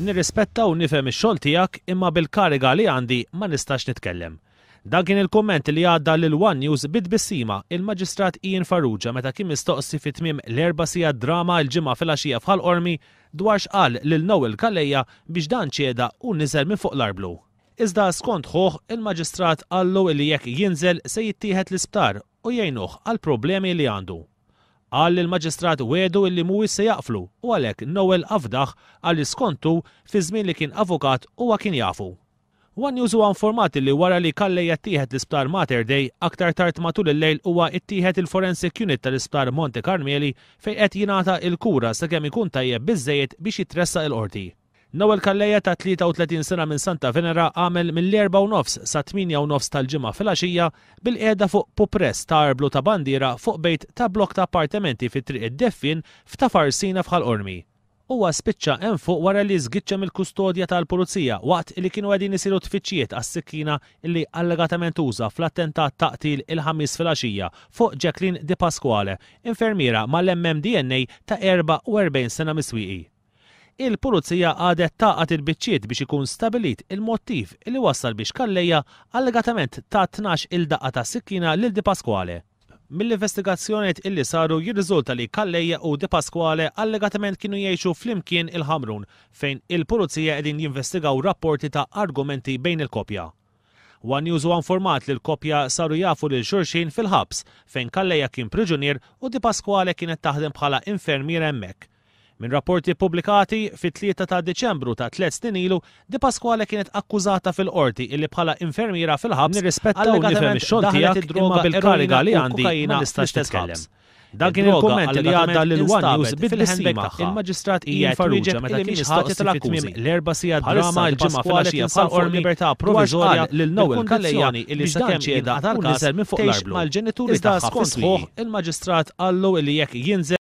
Nirrispetta u nifhem ix-xogħol tiegħek imma bil-kariga li għandi ma nistax nitkellem. Dan kien il-kumment li għadda lil One News bid-bissima il-Maġistrat Ian Farrugia meta kien mistoqsi fit-tmiem l-4 sigħat drama l-ġimgħa filgħaxija f'Ħalqormi dwar x'qal lil Noel Kallejja biex dan ċieda u niżel minn fuq l-arblu. Iżda skont ħoħ il-Maġistrat qallu li jekk jinżel se jittieħed l-isptar u jgħinuh għal problemi li għandu. Qal il-Maġistrat wedu illi mhuwiex se jaqflu u għalhekk Noel afdaħ għal skontu fi żmien li kien avukat huwa kien jafu. One News huwa informati li wara li Kallejja ttieħed l-isptar Mater Dei aktar tard matul il-lejl huwa ttieħed il-Forensic Unit tal-Isptar Monte Carmeli fejn qed jingħata l-kura sakemm ikun tajjeb biżżejjed biex jitressaq il-qorti. Noel Kallejja ta' 33 sena minn Santa Venera għamel mill-4:30 sa 8:30 tal-ġimgħa filgħaxija bil-qiegħda fuq pupress ta' arblu ta' bandiera fuq bejt ta' blok ta' appartamenti fit-triq id-Deffin f'Tafarsina f'Ħalqormi. Huwa spiċċa hemm fuq wara li żgiċċa mill-kustodja tal-Pulizija waqt li kienu qegħdin isiru tfittxijiet għas-sikkina li allegatament uża fl-attentat ta' qtil il-ħamis filgħaxija fuq Jacqueline Di Pasquale, infermiera mal-MMDNA ta' 44 sena miswieqi. Il-Pulizija għadet taqgħet il-biċċiet biex ikun stabilit il-mottiv li wassal biex Kallejja allegatament ta' 12 il-daqqa ta' sikkina lil Di Pasquale. Mill-investigazzjonijiet illi saru jirriżulta li Kallejja u Di Pasquale allegatament kienu jgħixu flimkien il-Ħamrun fejn il-Pulizija qegħdin jinvestigaw rapporti ta' argumenti bejn il-koppja. One News huwa informat li l-koppja saru jafu lil xulxin fil-ħabs fejn Kallejja kien priġunier u Di Pasquale kienet taħdem bħala infermiera hemmhekk. Min rapporti pubblikati fit-3 ta' Deċembru ta' 3 snin ilu, Di Pasquale kienet akkużata fil-qorti illi bħala infermiera fil-ħabs nirrispetta u nifhem ix-xogħol tiegħek imma bil-kariga li għandi ma nistax nitkellem. Dan kien il-kumment li għadda lil One News bil-ħsima il-Maġistrat Ian Farrugia meta kien mistoqsi tal-akkużi l-4 sigħat drama l-ġimgħa filgħaxija f'Ħalqormi libertà provviżorja lil Noel Kallejja illi sakemm ċieda tal-każ minn fuq l-arblu mal-ġenituri tagħha skont il-Maġistrat qallu li jekk jinżel